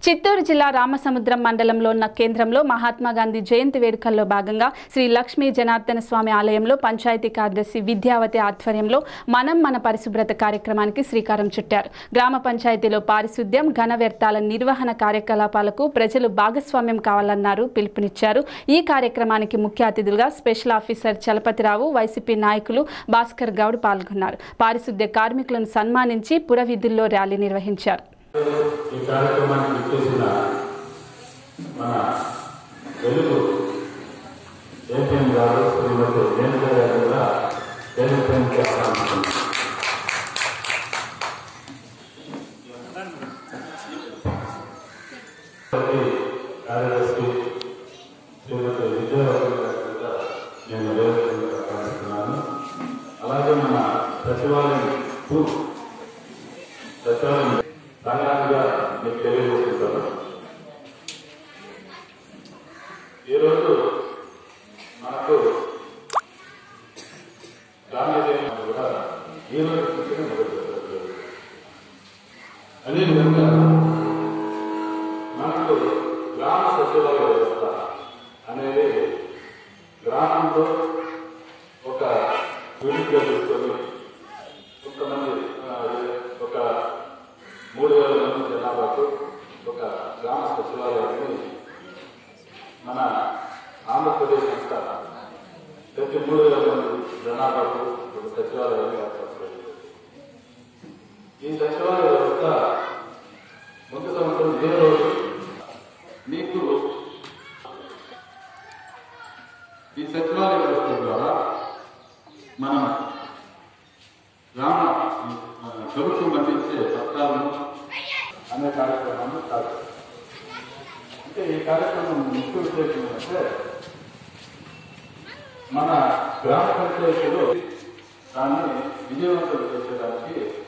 చిత్తూరు జిల్లా రామసముద్రం మండలంలో ఉన్న కేంద్రంలో మహాత్మా గాంధీ జయంతి వేడుకల్లో భాగంగా శ్రీ లక్ష్మీ జనార్దన స్వామి ఆలయంలో పంచాయతీ కార్యదర్శి విద్యావతి ఆధ్వర్యంలో మనం మన పరిశుభ్రత కార్యక్రమానికి శ్రీకారం చుట్టారు. గ్రామ పంచాయతీలో పారిశుద్ధ్యం, ఘన వ్యర్థాల నిర్వహణ కార్యకలాపాలకు ప్రజలు భాగస్వామ్యం కావాలన్నారు, పిలుపునిచ్చారు. ఈ కార్యక్రమానికి ముఖ్య అతిథులుగా స్పెషల్ ఆఫీసర్ చలపతిరావు, వైసీపీ నాయకులు భాస్కర్ గౌడ్ పాల్గొన్నారు. పారిశుద్ధ్య కార్మికులను సన్మానించి పురవీధుల్లో ర్యాలీ నిర్వహించారు. ఈ కార్యక్రమానికి ఇచ్చేసిన మన తెలుగు ఏపీఎం గారు శ్రీమతి జయంతి గారు కూడా జయంతి ఆహ్వానిస్తున్నాం. కార్యదర్శి శ్రీమతి విద్యావతి గారు కూడా నేను ఆహ్వానిస్తున్నాను. అలాగే మన సచివాలయం ధన్యవాదాలుగా మీకు తెలియజేస్తుంటాను. ఈరోజు మనకు గాంధీ కూడా ఈరోజు అదేవిధంగా మనకు గ్రామ సచివాలయ వ్యవస్థ అనేది గ్రామంలో ఒక యూనిట్గా తీసుకొని కొంతమంది ఒక 3000 మంది జనాభాకు ఒక గ్రామ సచివాలయాన్ని మన ఆంధ్రప్రదేశ్ అంతా ప్రతి 3000 మంది జనాభాకు ఒక సచివాలయాన్ని ఏర్పడుతుంది. ఈ సచివాలయ వ్యవస్థ ముందు సంవత్సరం ఏ రోజు మీకు ఈ సచివాలయ వ్యవస్థ ద్వారా మనం గ్రామ ప్రభుత్వం అందించే పత్రాలను అనే కార్యక్రమాన్ని స్టార్ట్ చేస్తాం. అంటే ఈ కార్యక్రమం ముఖ్య ఉద్దేశం ఏంటంటే మన గ్రామ పంచాయతీలో దాన్ని విజయవంతం చేసేదానికి